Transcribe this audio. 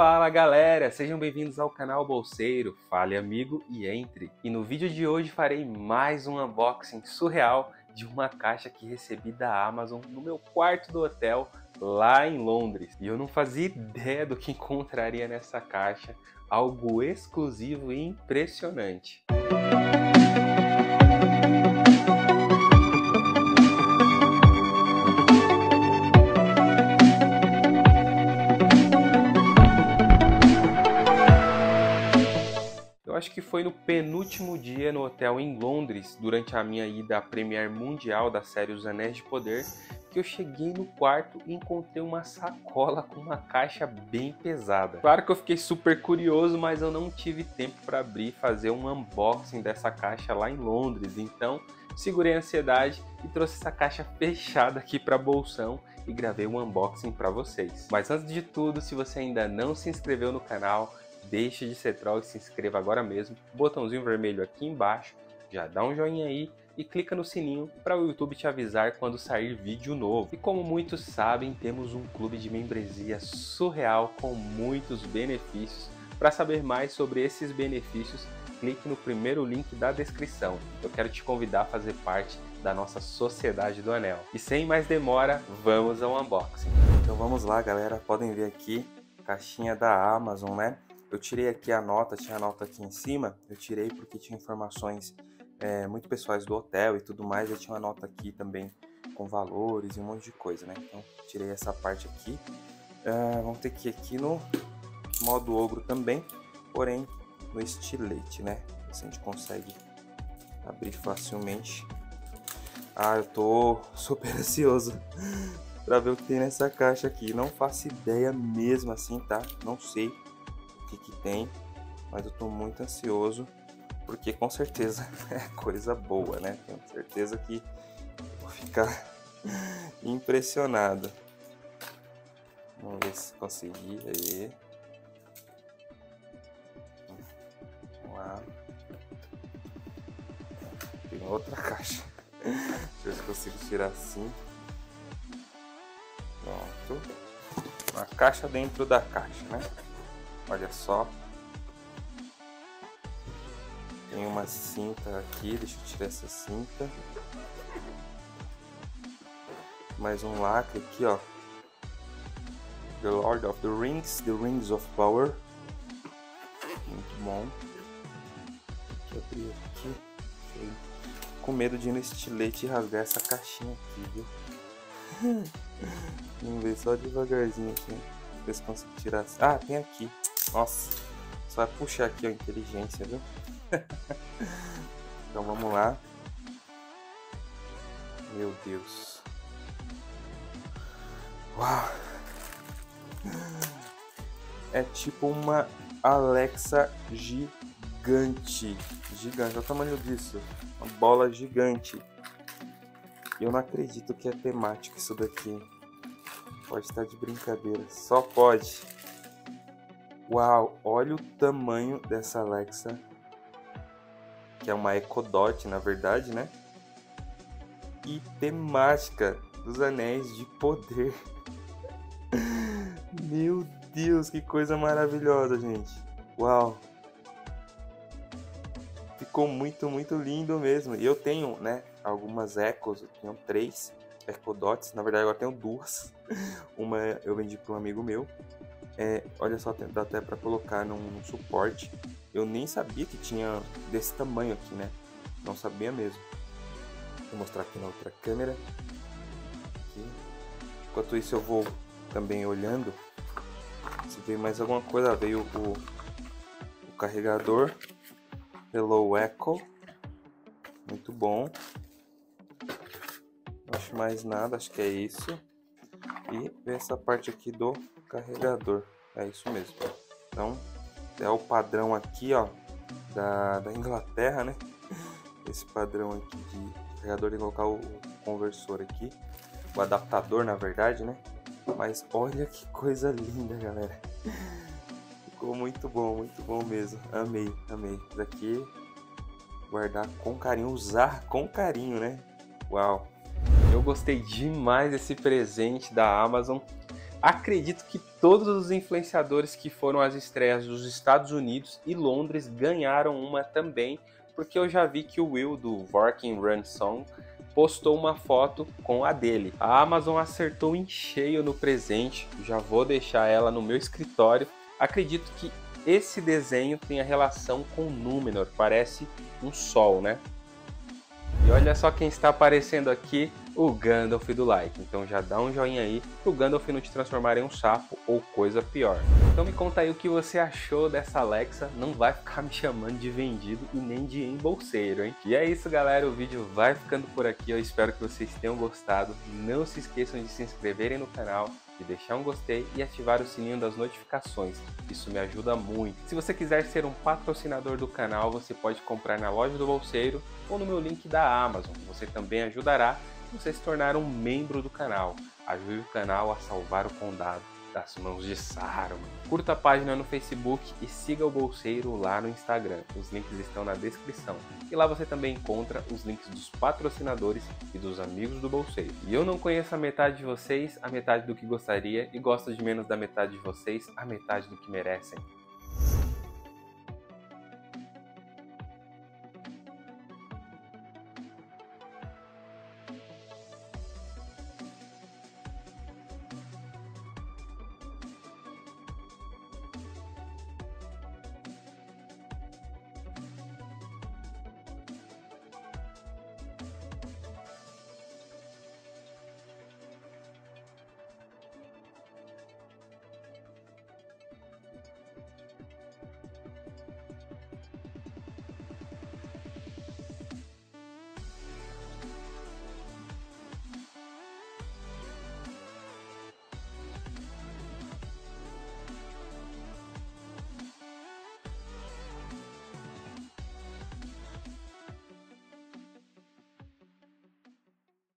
Fala galera, sejam bem-vindos ao canal Bolseiro, fale amigo e entre. E no vídeo de hoje farei mais um unboxing surreal de uma caixa que recebi da Amazon no meu quarto do hotel lá em Londres. E eu não fazia ideia do que encontraria nessa caixa, algo exclusivo e impressionante. Eu acho que foi no penúltimo dia no hotel em Londres, durante a minha ida à Premiere Mundial da série Os Anéis de Poder, que eu cheguei no quarto e encontrei uma sacola com uma caixa bem pesada. Claro que eu fiquei super curioso, mas eu não tive tempo para abrir e fazer um unboxing dessa caixa lá em Londres, então segurei a ansiedade e trouxe essa caixa fechada aqui para Bolsão e gravei um unboxing para vocês. Mas antes de tudo, se você ainda não se inscreveu no canal, deixe de ser troll e se inscreva agora mesmo. Botãozinho vermelho aqui embaixo, já dá um joinha aí e clica no sininho para o YouTube te avisar quando sair vídeo novo. E como muitos sabem, temos um clube de membresia surreal com muitos benefícios. Para saber mais sobre esses benefícios, clique no primeiro link da descrição. Eu quero te convidar a fazer parte da nossa Sociedade do Anel. E sem mais demora, vamos ao unboxing. Então vamos lá galera, podem ver aqui, caixinha da Amazon, né? Eu tirei aqui a nota, tinha a nota aqui em cima, eu tirei porque tinha informações muito pessoais do hotel e tudo mais, eu tinha uma nota aqui também com valores e um monte de coisa, né? Então tirei essa parte aqui. Vamos ter que ir aqui no modo ogro também, porém no estilete, né? Assim a gente consegue abrir facilmente. Eu tô super ansioso para ver o que tem nessa caixa aqui, não faço ideia mesmo assim, tá? Não sei que tem, mas eu tô muito ansioso porque com certeza é coisa boa, né? Tenho certeza que vou ficar impressionado. Vamos ver se consegui aí. Vamos lá. Tem outra caixa. Deixa eu ver se consigo tirar assim. Pronto. Uma caixa dentro da caixa, né? Olha só, tem uma cinta aqui, deixa eu tirar essa cinta. Mais um lacre aqui, ó. The Lord of the Rings, The Rings of Power. Muito bom. Deixa eu abrir aqui. Com medo de ir no estilete e rasgar essa caixinha aqui, viu? Vamos ver só devagarzinho aqui. Ver se consigo tirar. Tem aqui. Nossa, só vai puxar aqui, ó, inteligência, viu? Então vamos lá. Meu Deus. Uau! É tipo uma Alexa gigante. Gigante, olha o tamanho disso. Uma bola gigante. Eu não acredito que é temático isso daqui. Pode estar de brincadeira. Só pode. Uau, olha o tamanho dessa Alexa, que é uma Echo Dot, na verdade, né? E temática dos Anéis de Poder. Meu Deus, que coisa maravilhosa, gente. Uau. Ficou muito, muito lindo mesmo. E eu tenho, né, algumas Echos, eu tenho 3 Echo Dots. Na verdade, eu tenho 2. Uma eu vendi para um amigo meu. Olha só, dá até para colocar num suporte. Eu nem sabia que tinha desse tamanho aqui, né? Não sabia mesmo. Vou mostrar aqui na outra câmera. Aqui. Enquanto isso eu vou também olhando se veio mais alguma coisa. Veio o carregador Hello Echo. Muito bom. Não acho mais nada, acho que é isso. E veio essa parte aqui do carregador. É isso mesmo. Então é o padrão aqui, ó, da Inglaterra, né? Esse padrão aqui de carregador, de colocar o conversor aqui, o adaptador, na verdade, né? Mas olha que coisa linda, galera. Ficou muito bom mesmo. Amei. Isso aqui guardar com carinho, usar com carinho, né? Uau. Eu gostei demais desse presente da Amazon. Acredito que todos os influenciadores que foram às estreias dos Estados Unidos e Londres ganharam uma também, porque eu já vi que o Will do Working Run Song postou uma foto com a dele. A Amazon acertou em cheio no presente, já vou deixar ela no meu escritório. Acredito que esse desenho tenha relação com Númenor, parece um sol, né? E olha só quem está aparecendo aqui, o Gandalf do like. Então já dá um joinha aí pro Gandalf não te transformar em um sapo ou coisa pior. Então me conta aí o que você achou dessa Alexa, não vai ficar me chamando de vendido e nem de embolseiro, hein? E é isso, galera, o vídeo vai ficando por aqui, eu espero que vocês tenham gostado. Não se esqueçam de se inscreverem no canal, de deixar um gostei e ativar o sininho das notificações, isso me ajuda muito. Se você quiser ser um patrocinador do canal, você pode comprar na loja do Bolseiro ou no meu link da Amazon. Você também ajudará se você se tornar um membro do canal. Ajude o canal a salvar o condado das mãos de Saruman. Curta a página no Facebook e siga o Bolseiro lá no Instagram. Os links estão na descrição. E lá você também encontra os links dos patrocinadores e dos amigos do Bolseiro. E eu não conheço a metade de vocês, a metade do que gostaria, e gosto de menos da metade de vocês, a metade do que merecem.